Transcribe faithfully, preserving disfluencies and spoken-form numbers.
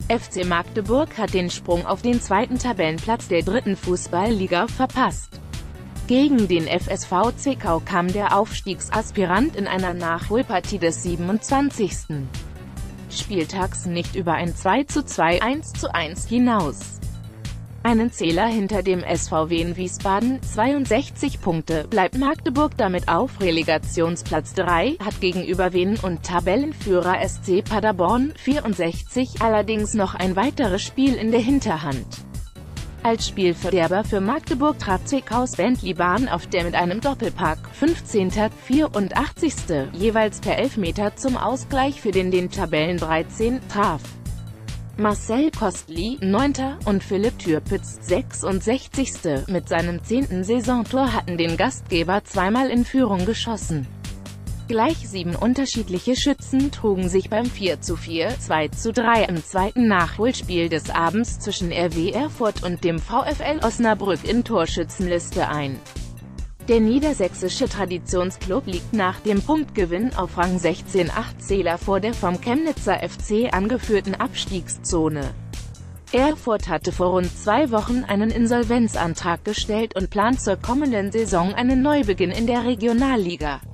F C Magdeburg hat den Sprung auf den zweiten Tabellenplatz der dritten Fußball-Liga verpasst. Gegen den F S V Zwickau kam der Aufstiegsaspirant in einer Nachholpartie des siebenundzwanzigsten Spieltags nicht über ein zwei zu zwei, eins zu eins hinaus. Einen Zähler hinter dem S V W in Wiesbaden, zweiundsechzig Punkte, bleibt Magdeburg damit auf Relegationsplatz drei, hat gegenüber Wien und Tabellenführer S C Paderborn, vierundsechzig, allerdings noch ein weiteres Spiel in der Hinterhand. Als Spielverderber für Magdeburg trat Zwickaus Ben Liban auf, der mit einem Doppelpack, fünfzehnten vierundachtzigsten jeweils per Elfmeter zum Ausgleich für den den Tabellendreizehnten traf. Marcel Kostli, neunter und Philipp Türpitz, sechsundsechzigsten mit seinem zehnten Saisontor hatten den Gastgeber zweimal in Führung geschossen. Gleich sieben unterschiedliche Schützen trugen sich beim vier zu vier, zwei zu drei im zweiten Nachholspiel des Abends zwischen R W Erfurt und dem VfL Osnabrück in Torschützenliste ein. Der niedersächsische Traditionsklub liegt nach dem Punktgewinn auf Rang sechzehn, acht Zähler vor der vom Chemnitzer F C angeführten Abstiegszone. Erfurt hatte vor rund zwei Wochen einen Insolvenzantrag gestellt und plant zur kommenden Saison einen Neubeginn in der Regionalliga.